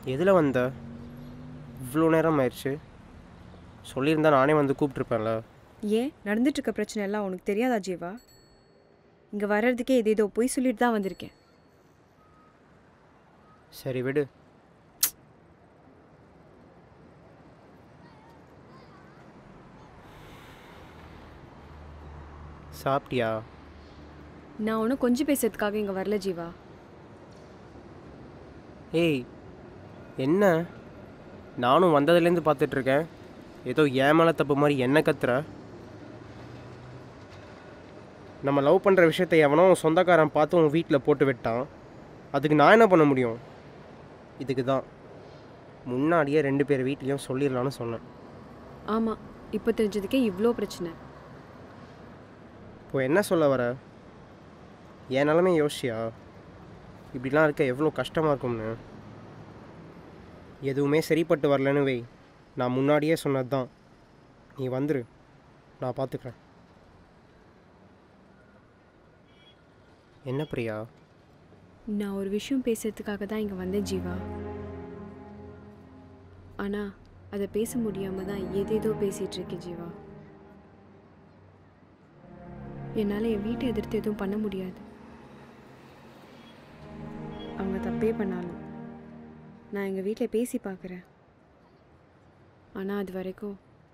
எதில் வந்த? இவ்வளோ நேரம் ஆயிடுச்சு. சொல்லியிருந்தா நானே வந்து கூப்பிட்ருப்பேன்ல. ஏன் நடந்துட்டுருக்க பிரச்சனை எல்லாம் உனக்கு தெரியாதா ஜீவா? இங்கே வர்றதுக்கே ஏதோ பொய் சொல்லிட்டு தான் வந்திருக்கேன். சரி விடு. சாப்பிட்டியா? நான் ஒன்றும் கொஞ்சம் பேசுறதுக்காக இங்கே வரல ஜீவா. ஏய் என்ன, நானும் வந்ததுலேருந்து பார்த்துட்ருக்கேன். ஏதோ ஏன் மேலே தப்பு மாதிரி என்ன கத்துற? நம்ம லவ் பண்ணுற விஷயத்தை எவனோ சொந்தக்காரன் பார்த்து உன் வீட்டில் போட்டு விட்டான். அதுக்கு நான் என்ன பண்ண முடியும்? இதுக்கு தான் முன்னாடியே 2 பேர் வீட்லேயும் சொல்லிடலான்னு சொன்னேன். ஆமாம், இப்போ தெரிஞ்சதுக்கே இவ்வளோ பிரச்சனை. இப்போ என்ன சொல்ல வர? என் நிலமே யோசிச்சியா? இப்படிலாம் இருக்க எவ்வளோ கஷ்டமாக இருக்கும்னு. எதுவுமே சரிப்பட்டு வரலன்னு வை, நான் முன்னாடியே சொன்னது தான். நீ வந்துரு, நான் பார்த்துக்கிறேன். என்ன பிரியா? நான் ஒரு விஷயம் பேசுறதுக்காக தான் இங்கே வந்தேன் ஜீவா. ஆனால் அதை பேச முடியாமல் தான் ஏதேதோ பேசிகிட்டு இருக்கேன் ஜீவா. என்னால் என் வீட்டை எதிர்த்து எதுவும் பண்ண முடியாது. அவங்க தப்பே பண்ணாலும் நான் எங்கள் வீட்டில் பேசி பார்க்குறேன். ஆனால் அது வரைக்கும்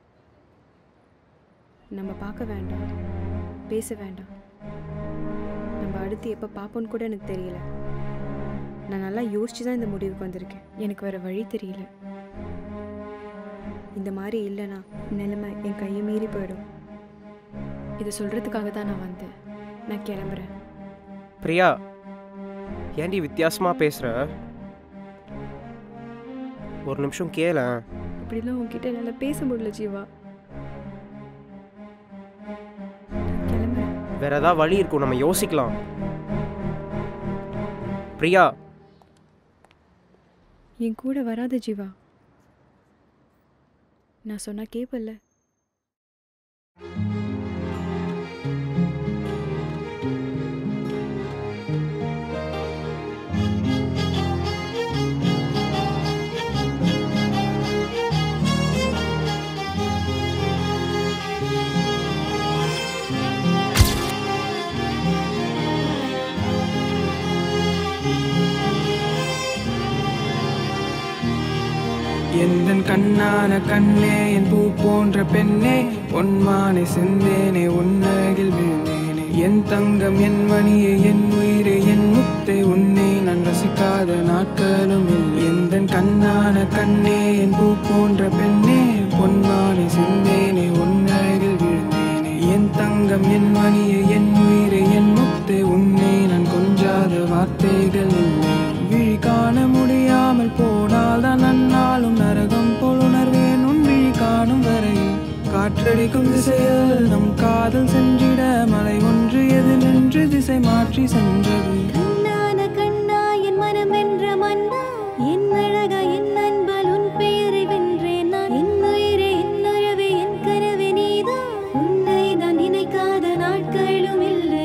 நம்ம பார்க்க வேண்டாம், பேச வேண்டாம். நம்ம அடுத்து எப்போ பார்ப்போன்னு கூட எனக்கு தெரியல. நான் நல்லா யோசிச்சு தான் இந்த முடிவுக்கு வந்திருக்கேன். எனக்கு வேறு வழி தெரியல. இந்த மாதிரி இல்லைன்னா நிலைமை என் கையை மீறி போயிடும். இதை சொல்கிறதுக்காக தான் நான் வந்தேன். நான் கிளம்புறேன். பிரியா, ஏன்டி வித்தியாசமாக பேசுகிற? ஒரு நிமிஷம் கேள. இப்படிலாம் உங்ககிட்ட என்னால் பேச முடியல ஜீவா. கிளம்புறேன். வேற ஏதாவது வழி இருக்கும், நம்ம யோசிக்கலாம். பிரியா, என் கூட வராத ஜீவா. நான் சொன்னா கேப்பல்ல. எந்தன் கண்ணான கண்ணே, என் பூ போன்ற பெண்ணே, பொன்மானை செந்தேனே, உன்னகில் விழுந்தேனே. என் தங்கம், என் மணியே, என் உயிரே, என் முத்தே, உன்னை நான் ரசிக்காத நாட்களும் இல்லை. எந்தன் கண்ணான கண்ணே, என் பூ போன்ற பெண்ணே, பொன்மானை செந்தேனே, உன்னகில் விழுந்தேனே. என் தங்கம், என் மணியே, என் உயிரே, என் முத்தே, உன்னை நான் கொஞ்சாத வார்த்தைகள் இல்லை. விழி காண முடியாமல் போனால் தான் நன்னாலும் நரகம் போல் உணர்வேன் உன் விழி காணும் வரையில். காற்றடிக்கும் திசையில் நம் காதல் சென்றிட மலை ஒன்று எது நின்று திசை மாற்றி சென்றது. கண்ணான கண்ணா, என் மனம் என்ற மன்னா, என் அழகா என் அன்பால் உன் பெயரை வென்றேன் நான். என் உயிரே, என் உறவே, என் கனவே நீதான். உன்னை நான் நினைக்காத நாட்களும் இல்லை.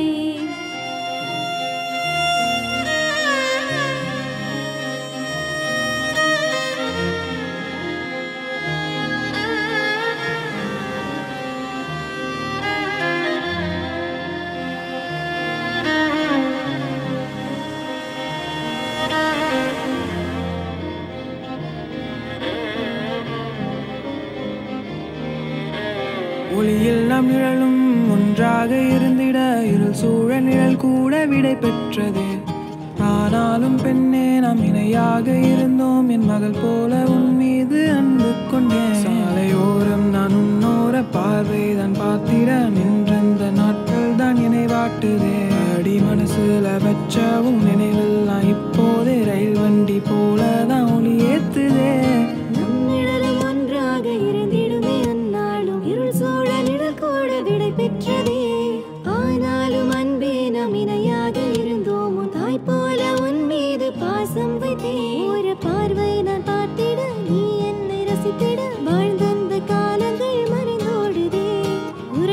ஒளியில் நாம் நிழலும் ஒன்றாக இருந்திட இருள் சூழ நிழல் கூட விடை பெற்றதே. ஆனாலும் பெண்ணே, நாம் இணையாக இருந்தோம். என் மகள் போல உன் மீது அன்பு கொண்டேன். சாலையோரம் நான் உன்னோர பார்வைதான் பார்த்திட நின்றந்த நாட்கள் தான் என்னை வாட்டுதே. அடி மனசுல வச்சவும் நினைவெல்லாம் இப்போதே ரயில் வண்டி போலதான் ஒளி ஏத்துதே. நம் நிழலும் ஒன்றாக இருந்திடுமே அந்நாளும். இருள் சூழ நிழல் கூட விடை பெற்றதே. ஆனாலும் அன்பே, நாம் இணையாக இருந்தோம். உன் தாய் போல உன் மீது பாசம் வைத்தேன். ஒரு பார்வை நான் பார்த்திட, நீ என்னை ரசித்திட, வாழ்ந்தந்த காலங்கள் மறைந்தோடுதே.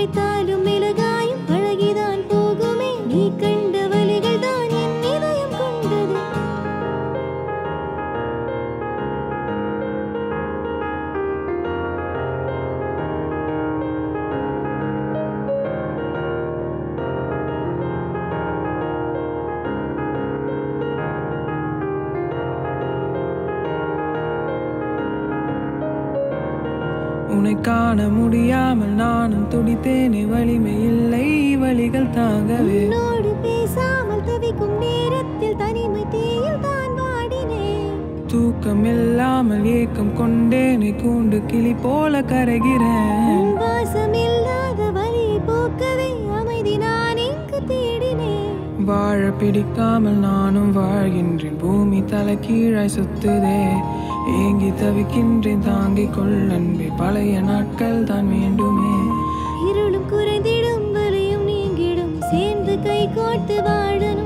உரைத்தாலும் மிளகாயும் பழகிதான் போகுமே. நீ கண்ட வழிகள் தான் என் இதயம் கொண்டது. உன்னை காண முடியாமல் நானும் துடித்தேனே வலிமை இல்லை வலிகள் தாங்கவே உன்னோடு பேசாமல் தவிக்கும் நேரத்தில் தனிமை தீயில் தான் வாடினேன் தூக்கம் இல்லாமல் ஏக்கம் கொண்டேனே கூண்டு கிளி போல கரைகிறேன் வாசம் இல்லாத வலியை போக்கவே அமைதி நான் இங்கு தேடினேன் வாழ பிடிக்காமல் நானும் வாழ்கின்றேன் பூமி தலை கீழாய் சுத்துதே ஏங்கி தவிக்கின்றேன் தாங்கிக் கொள்ளன்பே பழைய நாட்கள் தான் வேண்டுமே இருளும் குறைந்திடும் வலியும் நீங்கிடும் சேர்ந்து கை கோர்த்து வாழணும்